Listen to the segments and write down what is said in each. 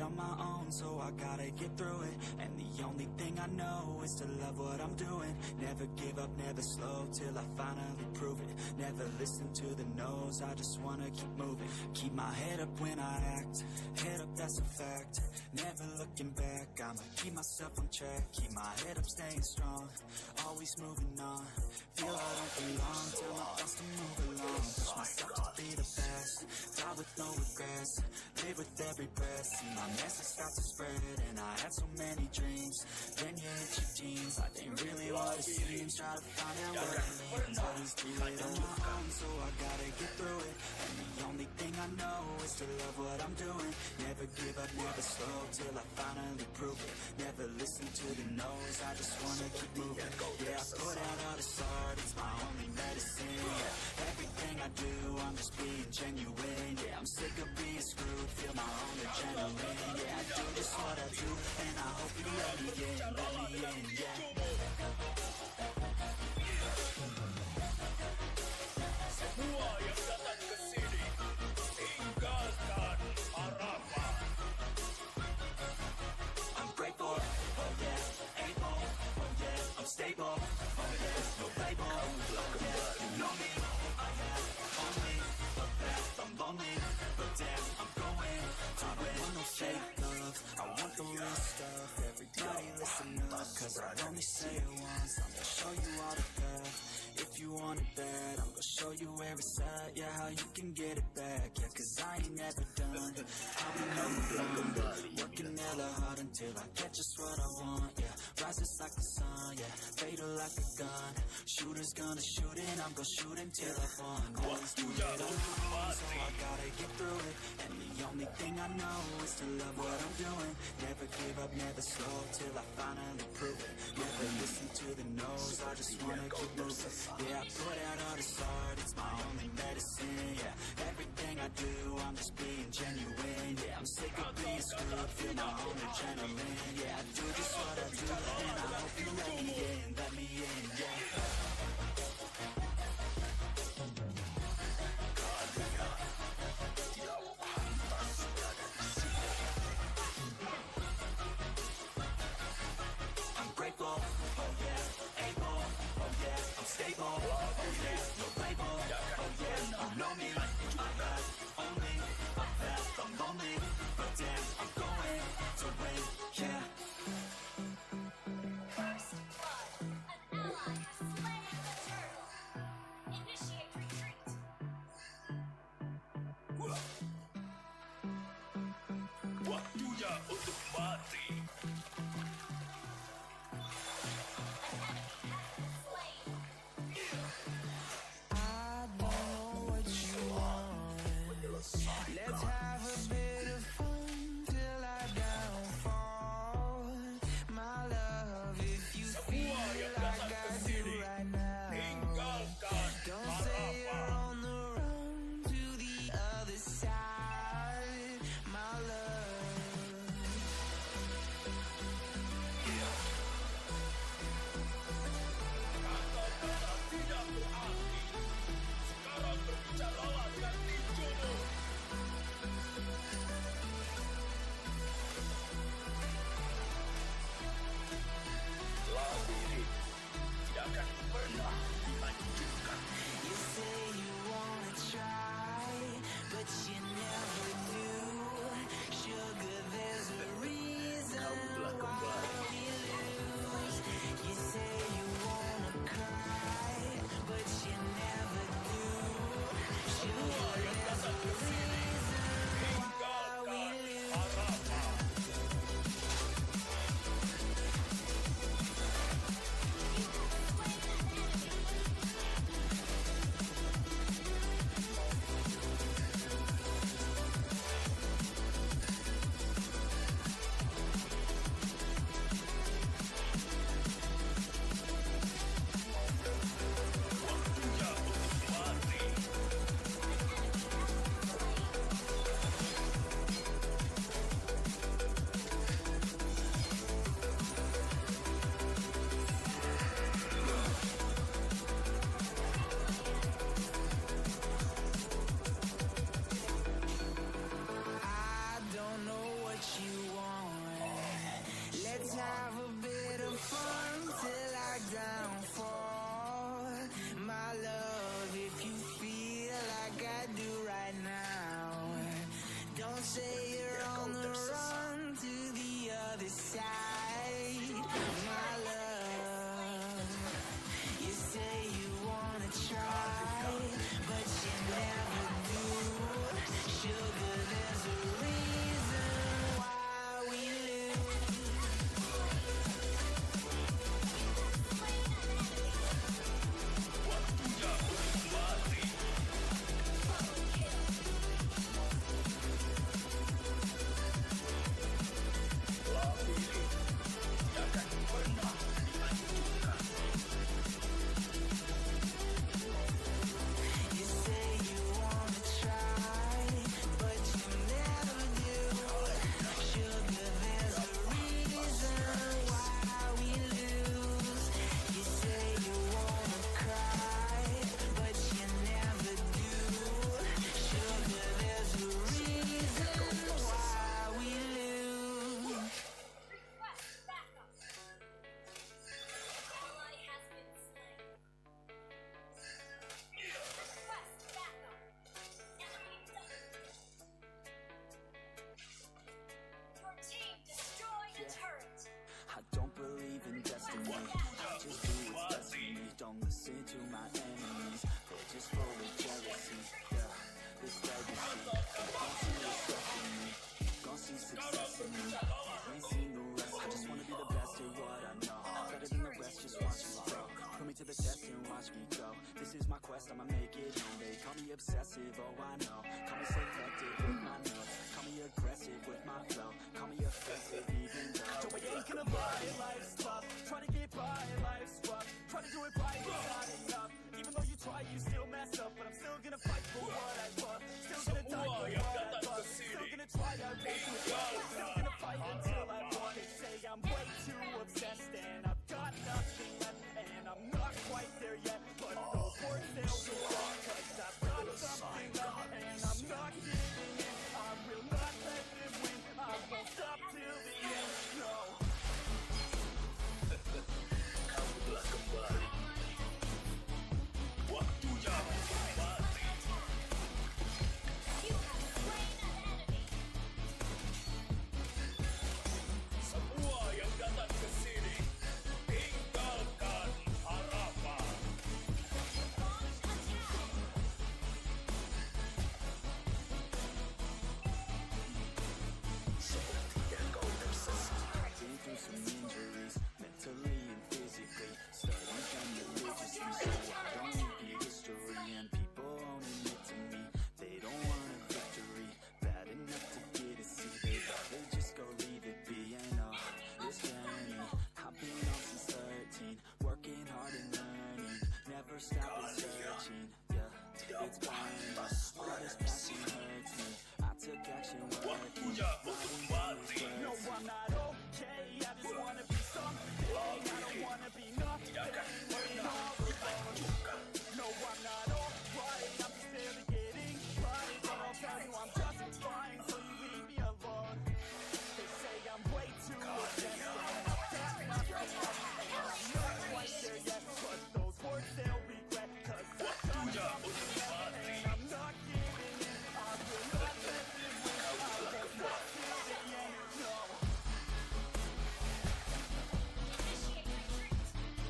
on my own, so I gotta get through it. And the only thing I know is to love what I'm doing. Never give up, never slow, till I finally prove it. Never listen to the no's, I just wanna keep moving. Keep my head up when I act, head up, that's a fact. Never looking back, I'ma keep myself on track. Keep my head up, staying strong, always moving on. Feel I don't belong, tell my thoughts to move along. Push myself to be the best, die with no regrets. Live with every breath, see my message start to spread. And I had so many dreams, then you hit your teens. Life ain't really what it seems, try to find out what it means. Always do it on my own, so I gotta get through it. And the only thing I know is to love what I'm doing. Never give up, never slow, till I finally prove it. Never listen to the no's, I just wanna keep moving. Yeah, I put out all this art, it's my only medicine. Yeah, everything I do, I'm just being genuine. Yeah, I'm sick of being screwed, feel my own adrenaline. Yeah, I do just what I do, and I hope you let me in, yeah. Semua yang datang ke sini, tinggalkan harapan. I'm grateful, oh yeah, able, oh yeah, I'm stable, oh yeah, no label, oh yeah, you know me, I have only a path, I'm lonely, but damn, I'm going to win. I want no fake love, I want the real stuff. Everybody listen up, cause I only say it once. I'm gonna show you all the path, if you want it bad. I'm gonna show you where it's at, yeah, how you can get it back. Yeah, cause I ain't never done, I'll be number one. Working hella hard until I get just what I want, yeah. Rises like the sun, yeah, fatal like a gun. Shooter's gonna shoot it, I'm gonna shoot until I fall. Always do it on my own, so I gotta get through it. And the only thing I know is to love what I'm doing. Never give up, never slow, till I finally prove it. Never listen to the no's, I just wanna keep moving. Yeah, I put out all this art, it's my only medicine. Yeah, everything I do, I'm just being genuine. Yeah, I'm sick of being screwed, feel my own adrenaline. Yeah, I do just what I do, and I hope you let me in, yeah. I'm grateful, oh yeah, able, oh yeah, I'm stable, oh yeah, no label, oh yeah, you know me, I have only a path, I'm lonely, but damn, I'm going to win, yeah. First blood, an ally has slain the turtle. Initiate retreat. Waktunya untuk mati. Let's have a bit of fun till I downfall. My love, if you feel like I do right now, don't say you're on the run to the other side. My love, Kata-kata tidak berarti. Sekarang berbicaralah dengan tinjumu. Diri tidak akan pernah dilanjutkan. you say you wanna try, but you never do. Sugar, there's a reason why we lose. You say you wanna cry, but you never do. Sugar, there's a reason why we lose. Harapan. expensive, oh I know. Call me selective with my notes, call me aggressive with my flow, call me offensive even though Joe, I ain't gonna lie, life's tough. Try to get by, life's rough. Try to do it right, it's not enough. Even though you try, you still mess up. But I'm still gonna fight for what I love. Still gonna die for what I love. Still gonna try out things with love. Still gonna fight until I won. They say I'm way too obsessed and I've got nothing left. And I'm not quite there yet, but those words they'll go on. Cause I've got something left and I'm not giving in. I will not let them win. I won't stop till the end, no. Kamu telah kembali. Waktunya untuk mati. You have slain an enemy. Semua yang datang ke sini, tinggalkan harapan. Launch attack. Sepertinya kau tersesat. Been through some injuries, mentally and physically. Studying from religiously, so I don't need history. And people won't admit to me they don't want a victory. Bad enough to get a seat, they'd rather just go leave it be. And this journey I've been on since 13, working hard and learning, never stopping searching. Yeah, it's burning, all this passion hurts me. I took action working. Waktunya untuk mati. No, I'm not okay. I just wanna be something. I don't wanna be nothing. Tidak akan pernah dihancurkan. No, I'm not alright. I'm just barely getting by. But I'll tell you I'm just fine. So you leave me alone. They say I'm way too obsessed. And I've got nothing left. And I'm not quite there yet. But those words they'll regret. Cause I've got Waktunya something untuk left. mati. And I'm not giving in. I will not let them win. I won't stop till the end. No. Initiate retreat.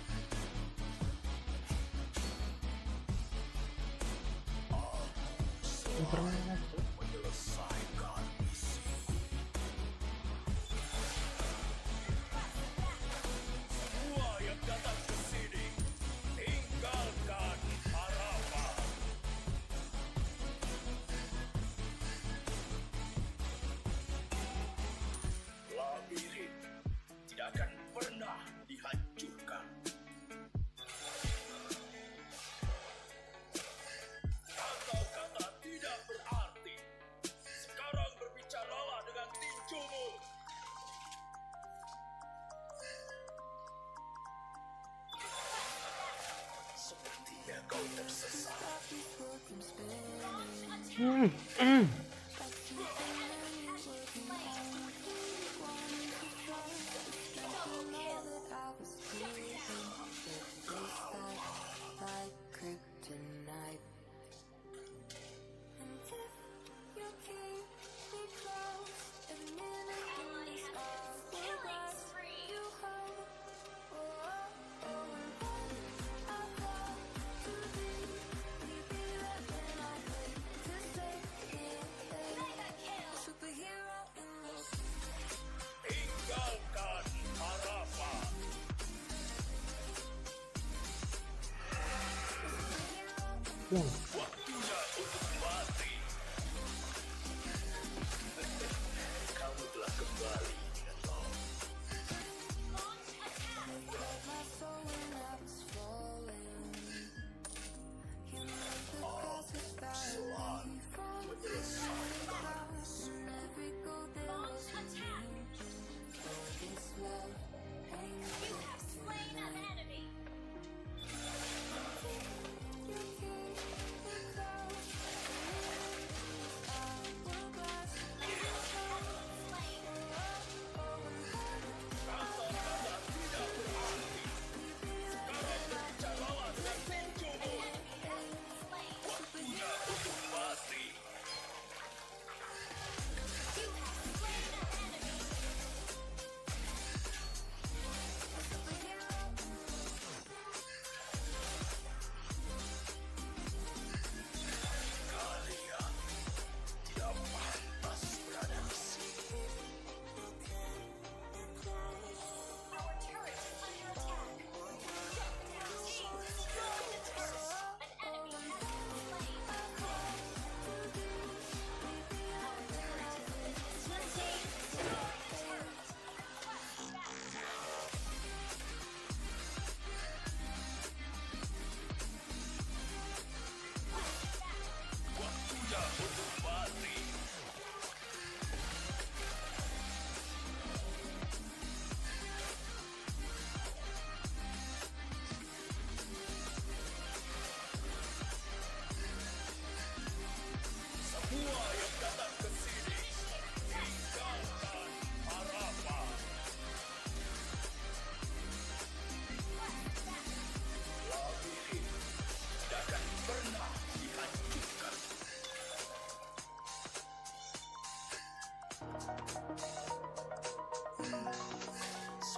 Menyelesaikan misi. Semua yang datang ke sini, tinggalkan harapan. Labirin tidak akan pernah dihancurkan. Kata-kata tidak berarti. Sekarang berbicaralah dengan tinjumu. Sepertinya kau tersesat. Launch attack. Double kill. like kryptonite. And if you keep me close, every minute in this hour will Killing rise spree. you home. Oh, oh, oh, and then I thought to be, we'd be right when I hate to say it. Mega kill. Superhero in this. Tinggalkan harapan. Waktunya untuk mati. Kamu telah kembali dengan Tom. Launch attack. My soul when I was falling. You made the grass inspire me from Menyelesaikan and every goal there was Launch attack. for this love ain't You have slain an enemy. you keep me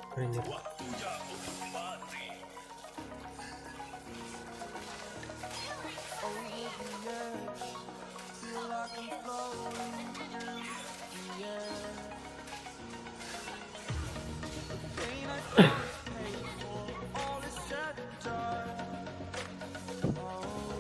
Ranger. Waktunya untuk mati. Over the edge, feel like I'm floating through the air. The pain I feel is paid for, all is said and done. Oh,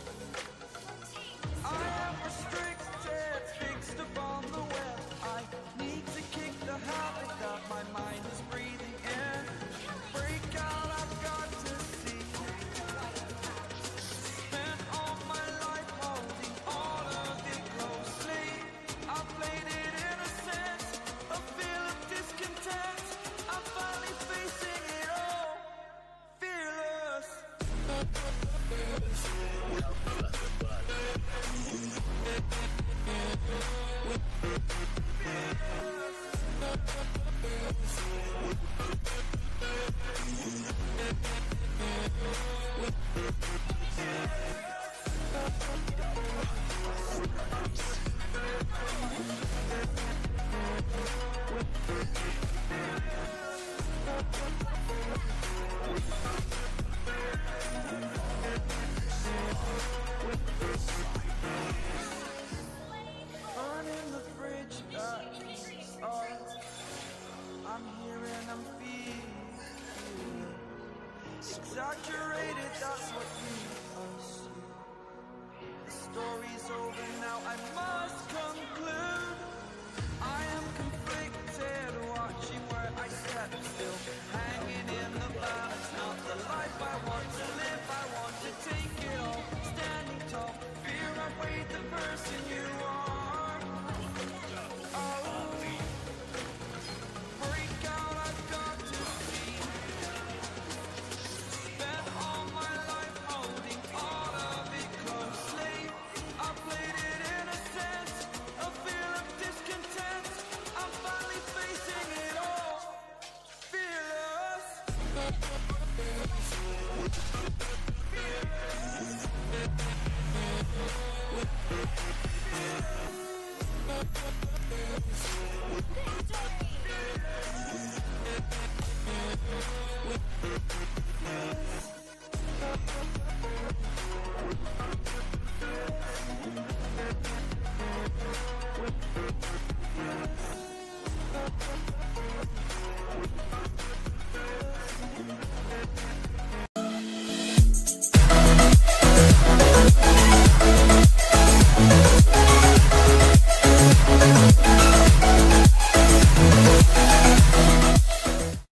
I am restricted, fixed upon the web. I need to kick the habit that my mind is breathing in. Break out, I've got to see. Spent all my life holding all of it closely. I played it innocent, a feel of discontent. I'm finally facing it all, fearless. Burning the bridge that keeps us. I'm here and I'm feeling exaggerated, that's what we assume. The story's over now, I must conclude. I am conflicted, watching where I step still, hanging in the balance. Not the life I want to live, I want to take it all. Standing tall, fear I weighed the person you are. Oh, break out, I've got to see. Spent all my life holding all of it closely. I played it innocent, a feel of discontent. I'm finally facing it all, fearless. Victory!